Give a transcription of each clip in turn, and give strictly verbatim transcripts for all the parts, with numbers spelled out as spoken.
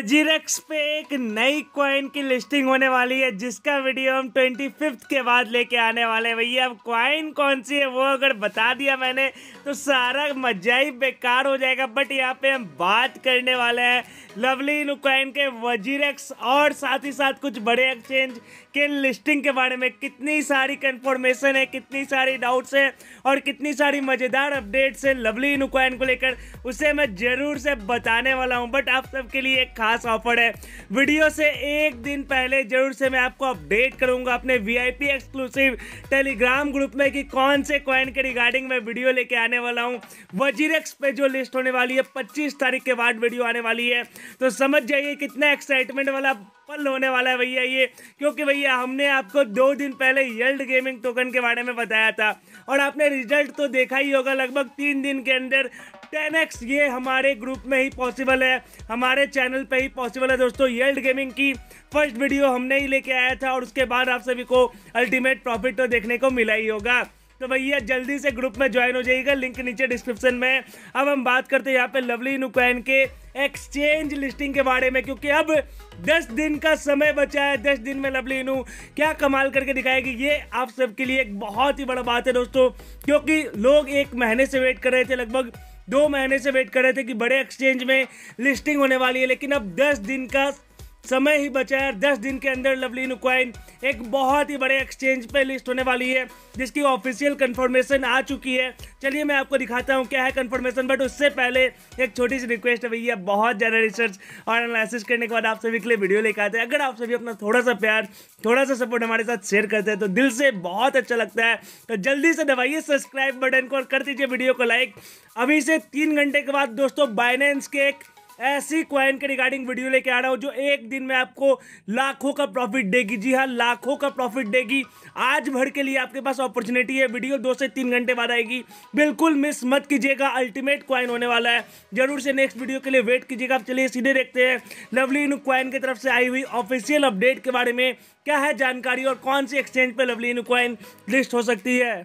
WazirX पे एक नई कॉइन की लिस्टिंग होने वाली है, जिसका वीडियो हम ट्वेंटी फिफ्थ के बाद लेके आने वाले हैं। भैया अब कॉइन कौन सी है वो अगर बता दिया मैंने तो सारा मजा ही बेकार हो जाएगा। बट यहाँ पे हम बात करने वाले हैं लवली इनू कॉइन के वजीरेक्स और साथ ही साथ कुछ बड़े एक्सचेंज के लिस्टिंग के बारे में। कितनी सारी कंफर्मेशन है, कितनी सारी डाउट्स है और कितनी सारी मजेदार अपडेट्स है लवली इनू कॉइन को लेकर, उसे मैं जरूर से बताने वाला हूं। बट आप सबके लिए एक खास ऑफर है, वीडियो से एक दिन पहले जरूर से मैं आपको अपडेट करूंगा अपने वीआईपी एक्सक्लूसिव टेलीग्राम ग्रुप में कि कौन से कॉइन के रिगार्डिंग मैं वीडियो लेके आने वाला हूं। वजीरेक्स पे जो लिस्ट होने वाली है पच्चीस तारीख के बाद वीडियो आने वाली है, तो समझ जाइए कितना एक्साइटमेंट वाला पल होने वाला है भैया ये। क्योंकि भैया हमने आपको दो दिन पहले यल्ड गेमिंग टोकन के बारे में बताया था और आपने रिजल्ट तो देखा ही होगा। लगभग तीन दिन के अंदर टेन एक्स ये हमारे ग्रुप में ही पॉसिबल है, हमारे चैनल पे ही पॉसिबल है दोस्तों। यल्ड गेमिंग की फर्स्ट वीडियो हमने ही लेके आया था और उसके बाद आप सभी को अल्टीमेट प्रॉफिट तो देखने को मिला ही होगा। तो भैया जल्दी से ग्रुप में ज्वाइन हो जाइएगा, लिंक नीचे डिस्क्रिप्शन में। अब हम बात करते हैं यहाँ पे लवली इनू कॉइन के एक्सचेंज लिस्टिंग के बारे में, क्योंकि अब दस दिन का समय बचा है। दस दिन में लवली इनू क्या कमाल करके दिखाएगी, ये आप सबके लिए एक बहुत ही बड़ा बात है दोस्तों। क्योंकि लोग एक महीने से वेट कर रहे थे, लगभग दो महीने से वेट कर रहे थे कि बड़े एक्सचेंज में लिस्टिंग होने वाली है, लेकिन अब दस दिन का समय ही बचा है। दस दिन के अंदर लवली इनू कॉइन एक बहुत ही बड़े एक्सचेंज पे लिस्ट होने वाली है, जिसकी ऑफिशियल कंफर्मेशन आ चुकी है। चलिए मैं आपको दिखाता हूँ क्या है कंफर्मेशन। बट उससे पहले एक छोटी सी रिक्वेस्ट है भैया, बहुत ज़्यादा रिसर्च और एनालिसिस करने के बाद आप सभी के लिए वीडियो लेकर आते हैं। अगर आप सभी अपना थोड़ा सा प्यार, थोड़ा सा सपोर्ट हमारे साथ शेयर करते हैं तो दिल से बहुत अच्छा लगता है। तो जल्दी से दबाइए सब्सक्राइब बटन को और कर दीजिए वीडियो को लाइक। अभी से तीन घंटे के बाद दोस्तों बाइनेंस के एक ऐसी कॉइन के रिगार्डिंग वीडियो लेके आ रहा हूं जो एक दिन में आपको लाखों का प्रॉफिट देगी। जी हाँ, लाखों का प्रॉफिट देगी। आज भर के लिए आपके पास अपॉर्चुनिटी है, वीडियो दो से तीन घंटे बाद आएगी, बिल्कुल मिस मत कीजिएगा। अल्टीमेट कॉइन होने वाला है, जरूर से नेक्स्ट वीडियो के लिए वेट कीजिएगा। आप चलिए सीधे देखते हैं लवली इनू कॉइन की तरफ से आई हुई ऑफिशियल अपडेट के बारे में क्या है जानकारी और कौन सी एक्सचेंज पे लवली इनू कॉइन लिस्ट हो सकती है।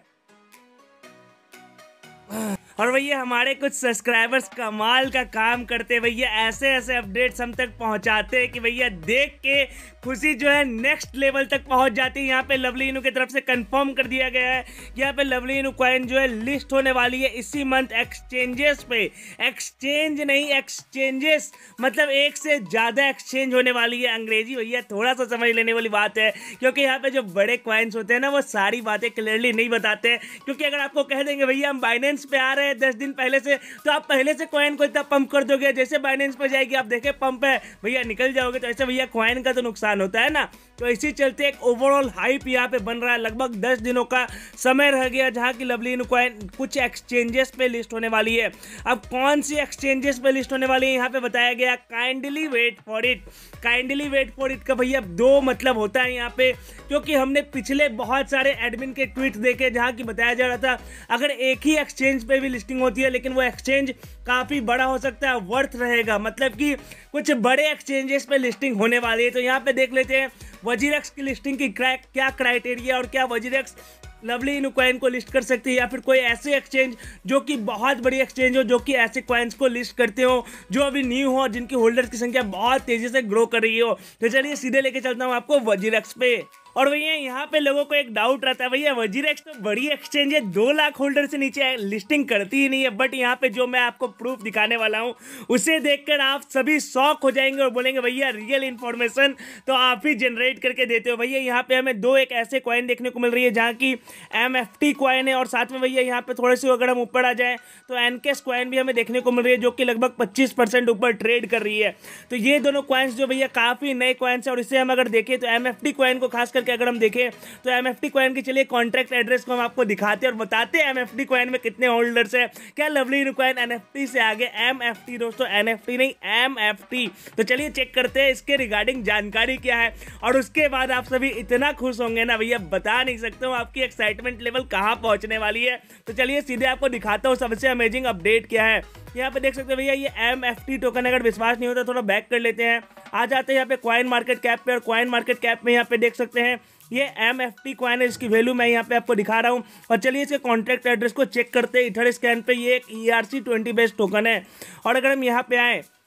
और भैया हमारे कुछ सब्सक्राइबर्स कमाल का काम करते भैया, ऐसे ऐसे अपडेट्स हम तक पहुंचाते हैं कि भैया देख के खुशी जो है नेक्स्ट लेवल तक पहुंच जाती है। यहाँ पे लवली इनू की तरफ से कंफर्म कर दिया गया है कि यहाँ पे लवली इनू कॉइन जो है लिस्ट होने वाली है इसी मंथ एक्सचेंजेस पे। एक्सचेंज नहीं, एक्सचेंजेस मतलब एक से ज़्यादा एक्सचेंज होने वाली है। अंग्रेजी भैया थोड़ा सा समझ लेने वाली बात है, क्योंकि यहाँ पे जो बड़े कॉइन्स होते हैं ना वो सारी बातें क्लियरली नहीं बताते हैं। क्योंकि अगर आपको कह देंगे भैया हम बाइनेंस पे आ रहे हैं दस दिन पहले से, तो आप पहले से कॉइन को इतना पंप कर दोगे, जैसे बाइनेंस पे जाएगी आप देखे पंप है भैया निकल जाओगे, तो ऐसे भैया कॉइन का तो नुकसान होता है ना। तो इसी चलते एक ओवरऑल हाइप यहाँ पे बन रहा है। लगभग दस दिनों का समय रह गया जहाँ की लवली इनू कॉइन कुछ एक्सचेंजेस पे लिस्ट होने वाली है। अब कौन सी एक्सचेंजेस पे लिस्ट होने वाली है यहाँ पे बताया गया, kindly wait for it. Kindly wait for it का भैया दो मतलब होता है यहाँ पे, क्योंकि हमने पिछले बहुत सारे एडमिन के ट्वीट देखे जहाँ की बताया जा रहा था अगर एक ही एक्सचेंज पे भी लिस्टिंग होती है लेकिन वो एक्सचेंज काफी बड़ा हो सकता है, वर्थ रहेगा, मतलब कि कुछ बड़े एक्सचेंजेस पे लिस्टिंग होने वाली है। तो यहाँ पे देख लेते हैं वजीरेक्स की लिस्टिंग की क्या क्राइटेरिया और क्या वजीरेक्स लवली इनू कॉइन को लिस्ट कर सकती है, या फिर कोई ऐसे एक्सचेंज जो कि बहुत बड़ी एक्सचेंज हो जो कि ऐसे कॉइन्स को लिस्ट करते हो जो अभी न्यू हो, जिनकी होल्डर्स की संख्या बहुत तेजी से ग्रो कर रही हो। तो चलिए सीधे लेके चलता हूँ आपको वजीरेक्स पे। और भैया यहाँ पे लोगों को एक डाउट रहता है, भैया वजीरेक्स तो बड़ी एक्सचेंज है, दो लाख होल्डर से नीचे लिस्टिंग करती ही नहीं है। बट यहाँ पे जो मैं आपको प्रूफ दिखाने वाला हूँ उसे देखकर आप सभी शॉक हो जाएंगे और बोलेंगे भैया रियल इन्फॉर्मेशन तो आप ही जनरेट करके देते हो। भैया यहाँ पे हमें दो एक ऐसे कॉइन देखने को मिल रही है जहाँ की एम एफ टी कॉइन है, और साथ में भैया यहाँ पे थोड़े से अगर हम ऊपर आ जाए तो एनकेस कॉइन भी हमें देखने को मिल रही है जो कि लगभग पच्चीस परसेंट ऊपर ट्रेड कर रही है। तो ये दोनों कॉइन्स जो भैया काफी नए कॉइन्स है, और इसे हम अगर देखें तो एम एफ टी कॉइन को खास करके अगर हम देखें तो एमएफटी कॉइन की चलिए कॉन्ट्रैक्ट एड्रेस को हम आपको दिखाते हैं और बताते हैं एमएफटी कॉइन में कितने होल्डर्स है। क्या लवली इनू कॉइन एनएफटी से आगे, एमएफटी दोस्तों, एनएफटी नहीं एमएफटी। तो चलिए चेक करते हैं इसके रिगार्डिंग जानकारी क्या है, और उसके बाद आप सभी इतना खुश होंगे ना भैया बता नहीं सकता हूँ आपकी एक्साइटमेंट लेवल कहाँ पहुंचने वाली है। तो चलिए सीधे आपको दिखाता हूँ सबसे अमेजिंग अपडेट क्या है। यहाँ पे देख सकते हैं भैया ये एम एफ टी टोकन, अगर विश्वास नहीं होता थोड़ा बैक कर लेते हैं, आ जाते हैं यहाँ पे कॉइन मार्केट कैप पे, और कॉइन मार्केट कैप में यहाँ पे देख सकते हैं ये एम एफ टी कॉइन है, इसकी वैल्यू मैं यहाँ पे आपको दिखा रहा हूँ। और चलिए इसके कॉन्ट्रैक्ट एड्रेस को चेक करते हैं। इथर स्कैन पे ये एक E R C twenty based token है, और अगर हम यहाँ पे आए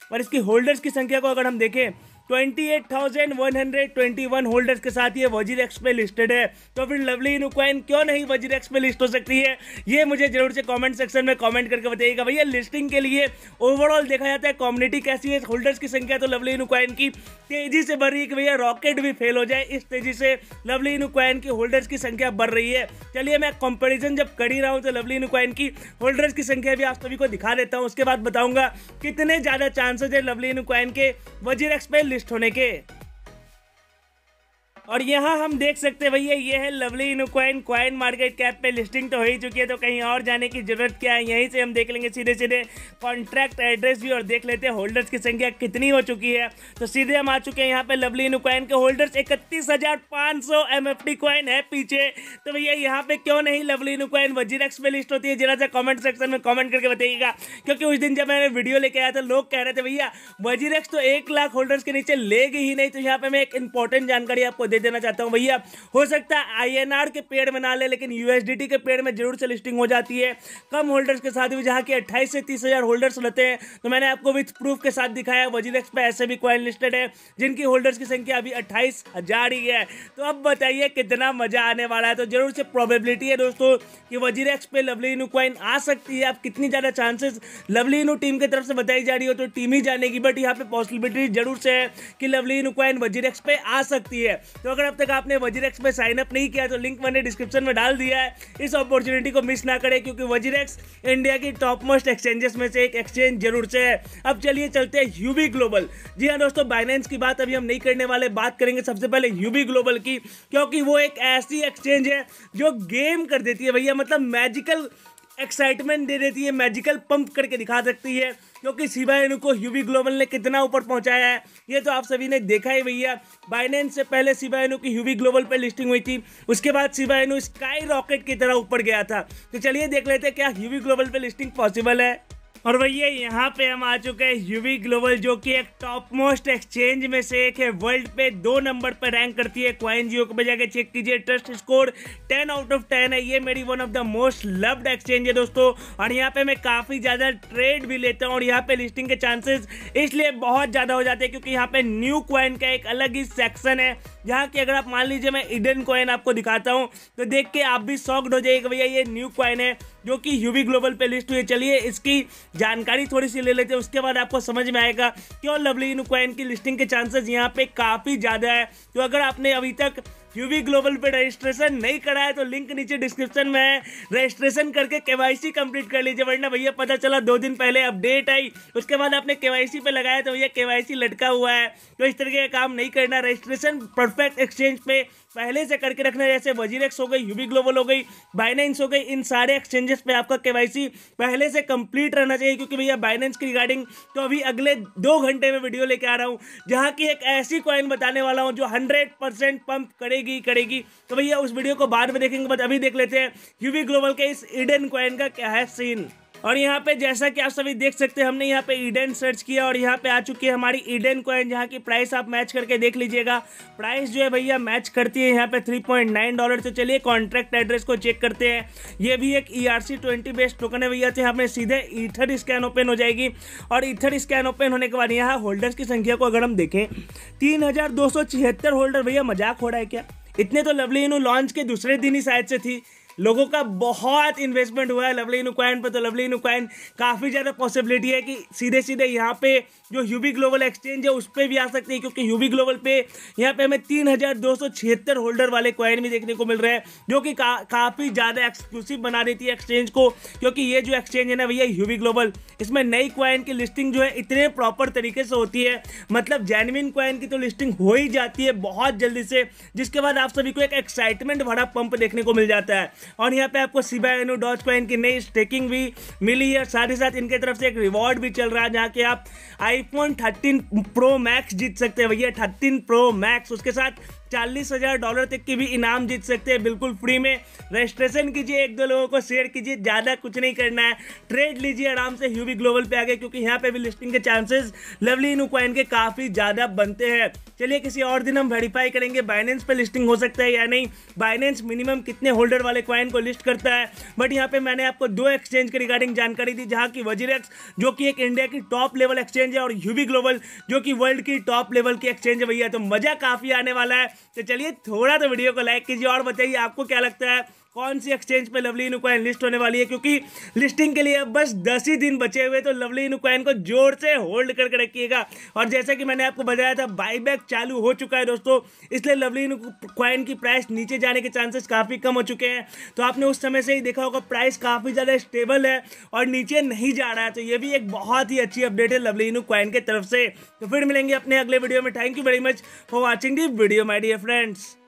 और इसकी होल्डर्स की संख्या को अगर हम देखें अट्ठाईस हज़ार एक सौ इक्कीस होल्डर्स के साथ ये वजीरेक्स पे लिस्टेड है। तो फिर लवली इनू कॉइन क्यों नहीं वजीरेक्स पे लिस्ट हो सकती है, ये मुझे जरूर से कमेंट सेक्शन में कमेंट करके बताइएगा। भैया लिस्टिंग के लिए ओवरऑल देखा जाता है कम्युनिटी कैसी है, होल्डर्स की संख्या तो लवली इनू कॉइन की तेजी से बढ़ रही है कि भैया रॉकेट भी फेल हो जाए, इस तेजी से लवली इनू कॉइन की होल्डर्स की संख्या बढ़ रही है। चलिए मैं कंपेरिजन जब कर ही रहा हूँ तो लवली इनू कॉइन की होल्डर्स की संख्या भी आप सभी को दिखा देता हूँ, उसके बाद बताऊंगा कितने ज्यादा चांसेस है लवली इनू कॉइन के वजीरेक्स पे लिस्ट होने के। और यहाँ हम देख सकते हैं भैया ये है Lovely Inu coin, coin market cap पे लिस्टिंग तो हो ही चुकी है, तो कहीं और जाने की जरूरत क्या है, यहीं से हम देख लेंगे सीधे सीधे कॉन्ट्रैक्ट एड्रेस भी और देख लेते हैं होल्डर्स की संख्या कितनी हो चुकी है। तो सीधे हम आ चुके हैं यहाँ पे लवली इनू कॉइन के होल्डर्स इकतीस हजार पाँच सौ एम एफ टी कॉइन है पीछे। तो भैया यहाँ पे क्यों नहीं लवली इनू कॉइन वजीरेक्स पे लिस्ट होती है, जरा सा कॉमेंट सेक्शन में कॉमेंट करके बताइएगा। क्योंकि उस दिन जब मैंने वीडियो लेके आया था लोग कह रहे थे भैया वजीरेक्स तो एक लाख होल्डर्स के नीचे लेगी ही नहीं। तो यहाँ पे मैं एक इंपॉर्टेंट जानकारी आपको दे देना चाहता हूँ भैया, हो सकता है आई एन आर के पेड़ में ना ले लेकिन यू एस डी टी के पेड़ में जरूर से लिस्टिंग हो जाती है कम होल्डर्स के साथ भी, जहां की अट्ठाईस से तीस हजार होल्डर्स रहते हैं। तो मैंने आपको विथ प्रूफ के साथ दिखाया वजीरेक्स पे ऐसे भी कॉइन लिस्टेड है जिनकी होल्डर्स की संख्या अभी अट्ठाईस हजार ही है। तो अब बताइए कितना मजा आने वाला है। तो जरूर से प्रोबेबिलिटी है दोस्तों कि वजीरेक्स पे लवली इनू कॉइन आ सकती है। अब कितनी ज्यादा चांसेस लवली इनू टीम की तरफ से बताई जा रही हो तो टीम ही जानेगी, बट यहाँ पे पॉसिबिलिटी जरूर से है कि लवली इनू कॉइन वजीरेक्स पे आ सकती है। तो अगर अब तक आपने वजीरेक्स पे साइन अप नहीं किया तो लिंक मैंने डिस्क्रिप्शन में डाल दिया है, इस अपॉर्चुनिटी को मिस ना करें क्योंकि वजीरेक्स इंडिया की टॉप मोस्ट एक्सचेंजेस में से एक एक्सचेंज जरूर से है। अब चलिए चलते हैं यूबी ग्लोबल। जी हाँ दोस्तों, बाइनेंस की बात अभी हम नहीं करने वाले, बात करेंगे सबसे पहले यूबी ग्लोबल की, क्योंकि वो एक ऐसी एक्सचेंज है जो गेम कर देती है भैया, मतलब मैजिकल एक्साइटमेंट दे देती है, मैजिकल पंप करके दिखा सकती है। क्योंकि शिबा इनू को यूबी ग्लोबल ने कितना ऊपर पहुंचाया है ये तो आप सभी ने देखा ही भैया। बाइनेंस से पहले शिबा इनू की यूबी ग्लोबल पे लिस्टिंग हुई थी, उसके बाद शिबा इनू स्काई रॉकेट की तरह ऊपर गया था। तो चलिए देख लेते हैं क्या यूबी ग्लोबल पे लिस्टिंग पॉसिबल है। और भैया यहाँ पे हम आ चुके हैं यूबी ग्लोबल, जो कि एक टॉप मोस्ट एक्सचेंज में से एक है, वर्ल्ड पे दो नंबर पे रैंक करती है। कॉइन जियो पे जाके चेक कीजिए, trust score ten out of ten है। ये मेरी one of the most loved exchange है दोस्तों। और यहाँ पे मैं काफ़ी ज़्यादा ट्रेड भी लेता हूँ और यहाँ पे लिस्टिंग के चांसेस इसलिए बहुत ज़्यादा हो जाते हैं क्योंकि यहाँ पे न्यू कॉइन का एक अलग ही सेक्शन है, जहाँ की अगर आप मान लीजिए मैं ईडन कॉइन आपको दिखाता हूँ तो देख के आप भी शॉक्ड हो जाइएगा भैया, ये न्यू कॉइन है जो कि यूबी ग्लोबल पे लिस्ट हुई है। चलिए इसकी जानकारी थोड़ी सी ले लेते हैं, उसके बाद आपको समझ में आएगा क्यों लवली इनू कॉइन की लिस्टिंग के चांसेस यहाँ पे काफ़ी ज़्यादा है। तो अगर आपने अभी तक यूबी ग्लोबल पे रजिस्ट्रेशन नहीं करा है तो लिंक नीचे डिस्क्रिप्शन में है, रजिस्ट्रेशन करके केवाईसी कंप्लीट कर लीजिए, वरना भैया पता चला दो दिन पहले अपडेट आई उसके बाद आपने केवाईसी पे लगाया तो भैया केवाईसी लटका हुआ है। तो इस तरीके का काम नहीं करना, रजिस्ट्रेशन परफेक्ट एक्सचेंज पे पहले से करके रखना, जैसे वजीरेक्स हो गई, यूबी ग्लोबल हो गई, बाइनेंस हो गई, इन सारे एक्सचेंजेस पे आपका केवाईसी पहले से कंप्लीट रहना चाहिए। क्योंकि भैया बाइनेंस की रिगार्डिंग तो अभी अगले दो घंटे में वीडियो लेके आ रहा हूँ जहाँ की एक ऐसी कॉइन बताने वाला हूँ जो हंड्रेड परसेंट पंप करेगी करेगी तो भैया उस वीडियो को बाद में देखेंगे, बट अभी देख लेते हैं यूबी ग्लोबल के इस ईडन कॉइन का क्या है सीन। और यहाँ पे जैसा कि आप सभी देख सकते हैं हमने यहाँ पे ईडन सर्च किया और यहाँ पे आ चुकी है हमारी ईडन कॉइन, जहाँ की प्राइस आप मैच करके देख लीजिएगा। प्राइस जो है भैया मैच करती है यहाँ पे थ्री पॉइंट नाइन डॉलर। तो चलिए कॉन्ट्रैक्ट एड्रेस को चेक करते हैं, ये भी एक E R C twenty based token है भैया। तो यहाँ पे सीधे ईथर स्कैन ओपन हो जाएगी और ईथर स्कैन ओपन होने के बाद यहाँ होल्डर्स की संख्या को अगर हम देखें तीन हजार दो सौ छिहत्तर होल्डर। भैया मजाक हो रहा है क्या? इतने तो लवली इनू लॉन्च के दूसरे दिन ही शायद से थी, लोगों का बहुत इन्वेस्टमेंट हुआ है लवली इनू कॉइन पे। तो लवली इनू कॉइन काफ़ी ज़्यादा पॉसिबिलिटी है कि सीधे सीधे यहाँ पे जो यूबी ग्लोबल एक्सचेंज है उस पर भी आ सकती है, क्योंकि यूबी ग्लोबल पे यहाँ पे हमें तीन हज़ार दो सौ छिहत्तर होल्डर वाले कॉइन भी देखने को मिल रहे हैं, जो कि का, काफ़ी ज़्यादा एक्सक्लूसिव बना देती है एक्सचेंज को। क्योंकि ये जो एक्सचेंज है ना भैया यूबी ग्लोबल, इसमें नई कॉइन की लिस्टिंग जो है इतने प्रॉपर तरीके से होती है, मतलब जेन्युइन कॉइन की तो लिस्टिंग हो ही जाती है बहुत जल्दी से, जिसके बाद आप सभी को एक एक्साइटमेंट भरा पंप देखने को मिल जाता है। और यहाँ पे आपको शिबा इनू डॉज कॉइन की नई स्टेकिंग भी मिली है, साथ ही साथ इनके तरफ से एक रिवॉर्ड भी चल रहा है जहाँ के आप आईफोन थर्टीन प्रो मैक्स जीत सकते हैं भैया, थर्टीन प्रो मैक्स, उसके साथ चालीस हजार डॉलर तक की भी इनाम जीत सकते हैं बिल्कुल फ्री में। रजिस्ट्रेशन कीजिए, एक दो लोगों को शेयर कीजिए, ज़्यादा कुछ नहीं करना है, ट्रेड लीजिए आराम से ह्यूबी ग्लोबल पे आगे, क्योंकि यहाँ पे भी लिस्टिंग के चांसेस लवली इनू कॉइन के काफ़ी ज़्यादा बनते हैं। चलिए किसी और दिन हम वेरीफाई करेंगे बाइनेंस पे लिस्टिंग हो सकता है या नहीं, बाइनेंस मिनिमम कितने होल्डर वाले कॉइन को लिस्ट करता है। बट यहाँ पे मैंने आपको दो एक्सचेंज के रिगार्डिंग जानकारी दी, जहाँ की वजीरेक्स जो कि एक इंडिया की टॉप लेवल एक्सचेंज है और ह्यूबी ग्लोबल जो कि वर्ल्ड की टॉप लेवल की एक्सचेंज है भैया। तो मजा काफ़ी आने वाला है। तो चलिए थोड़ा तो वीडियो को लाइक कीजिए और बताइए आपको क्या लगता है कौन सी एक्सचेंज पे लवली इनू कॉइन लिस्ट होने वाली है, क्योंकि लिस्टिंग के लिए अब बस दस ही दिन बचे हुए। तो लवली इनू कॉइन को जोर से होल्ड करके रखिएगा। और जैसा कि मैंने आपको बताया था बाईबैक चालू हो चुका है दोस्तों, इसलिए लवली इनू कॉइन की प्राइस नीचे जाने के चांसेस काफ़ी कम हो चुके हैं। तो आपने उस समय से ही देखा होगा प्राइस काफ़ी ज़्यादा स्टेबल है और नीचे नहीं जा रहा है। तो ये भी एक बहुत ही अच्छी अपडेट है लवली इनू कॉइन की तरफ से। तो फिर मिलेंगे अपने अगले वीडियो में। Thank you very much for watching the video my dear friends.